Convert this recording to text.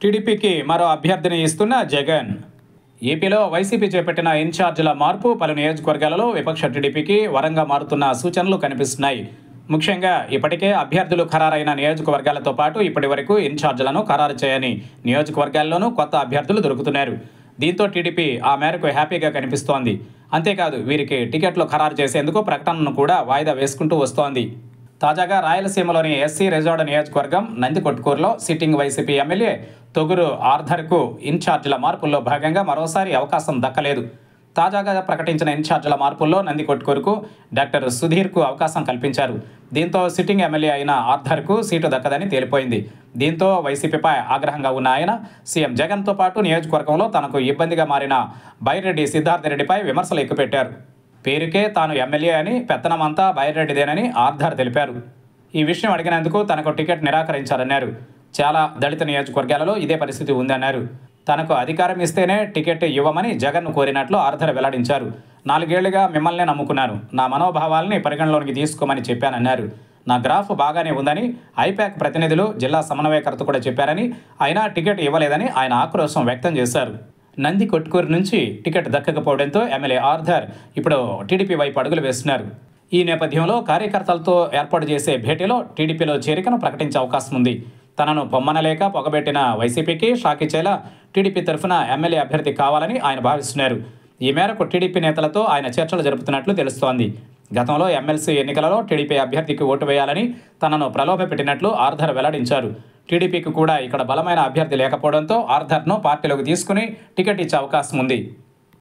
టీడీపీకి మరో అభ్యర్థిని ఇస్తున్న జగన్. ఏపీలో వైసీపీ చేపట్టిన ఇన్ఛార్జీల మార్పు పలు నియోజకవర్గాలలో విపక్ష టీడీపీకి వరంగా మారుతున్న సూచనలు కనిపిస్తున్నాయి. ముఖ్యంగా ఇప్పటికే అభ్యర్థులు ఖరారైన నియోజకవర్గాలతో పాటు ఇప్పటి వరకు ఇన్ఛార్జీలను ఖరారు చేయని నియోజకవర్గాల్లోనూ కొత్త అభ్యర్థులు దొరుకుతున్నారు. దీంతో టీడీపీ ఆ మేరకు హ్యాపీగా కనిపిస్తోంది. అంతేకాదు వీరికి టికెట్లు ఖరారు చేసేందుకు ప్రకటనను కూడా వాయిదా వేసుకుంటూ వస్తోంది. తాజాగా రాయలసీమలోని ఎస్సీ రిజర్వ్డ్ నియోజకవర్గం నందికొట్కూరులో సిట్టింగ్ వైసీపీ ఎమ్మెల్యే తొగురు ఆర్థర్కు ఇన్ఛార్జీల మార్పుల్లో భాగంగా మరోసారి అవకాశం దక్కలేదు. తాజాగా ప్రకటించిన ఇన్ఛార్జీల మార్పుల్లో నందికొట్కూరుకు డాక్టర్ సుధీర్కు అవకాశం కల్పించారు. దీంతో సిట్టింగ్ ఎమ్మెల్యే అయిన ఆర్థర్కు సీటు దక్కదని తేలిపోయింది. దీంతో వైసీపీపై ఆగ్రహంగా ఉన్న ఆయన సీఎం జగన్తో పాటు నియోజకవర్గంలో తనకు ఇబ్బందిగా మారిన బైరెడ్డి సిద్ధార్థరెడ్డిపై విమర్శలు ఎక్కుపెట్టారు. పేరుకే తాను ఎమ్మెల్యే అని, పెత్తనమంతా బైరెడ్డిదేనని ఆర్థర్ తెలిపారు. ఈ విషయం అడిగినందుకు తనకు టికెట్ నిరాకరించారన్నారు. చాలా దళిత నియోజకవర్గాలలో ఇదే పరిస్థితి ఉందన్నారు. తనకు అధికారం ఇస్తేనే టికెట్ ఇవ్వమని జగన్ను కోరినట్లు ఆర్థర్ వెల్లడించారు. 4 ఏళ్లుగా మిమ్మల్నే నమ్ముకున్నాను. నా మనోభావాల్ని పరిగణలోనికి తీసుకోమని చెప్పానన్నారు. నా గ్రాఫ్ బాగానే ఉందని ఐపాక్ ప్రతినిధులు, జిల్లా సమన్వయకర్త కూడా చెప్పారని, అయినా టికెట్ ఇవ్వలేదని ఆయన ఆక్రోశం వ్యక్తం చేశారు. నందికొట్కూరు నుంచి టికెట్ దక్కకపోవడంతో ఎమ్మెల్యే ఆర్థర్ ఇప్పుడు టీడీపీ వైపు అడుగులు వేస్తున్నారు. ఈ నేపథ్యంలో కార్యకర్తలతో ఏర్పాటు చేసే భేటీలో టీడీపీలో చేరికను ప్రకటించే అవకాశం ఉంది. తనను పొమ్మనలేక పొగబెట్టిన వైసీపీకి షాక్ ఇచ్చేలా టీడీపీ తరఫున ఎమ్మెల్యే అభ్యర్థి కావాలని ఆయన భావిస్తున్నారు. ఈ మేరకు టీడీపీ నేతలతో ఆయన చర్చలు జరుపుతున్నట్లు తెలుస్తోంది. గతంలో ఎమ్మెల్సీ ఎన్నికలలో టీడీపీ అభ్యర్థికి ఓటు వేయాలని తనను ప్రలోభపెట్టినట్లు ఆర్థర్ వెల్లడించారు. టీడీపీకి కూడా ఇక్కడ బలమైన అభ్యర్థి లేకపోవడంతో ఆర్థర్ను పార్టీలోకి తీసుకుని టికెట్ ఇచ్చే అవకాశం ఉంది.